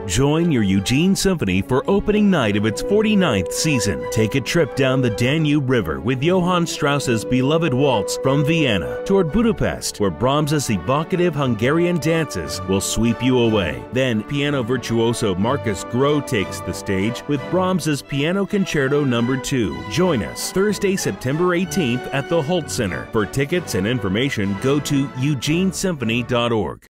Join your Eugene Symphony for opening night of its 49th season. Take a trip down the Danube River with Johann Strauss's beloved waltz from Vienna toward Budapest, where Brahms's evocative Hungarian dances will sweep you away. Then piano virtuoso Markus Groh takes the stage with Brahms's Piano Concerto No. 2. Join us Thursday, September 18th at the Hult Center. For tickets and information, go to eugenesymphony.org.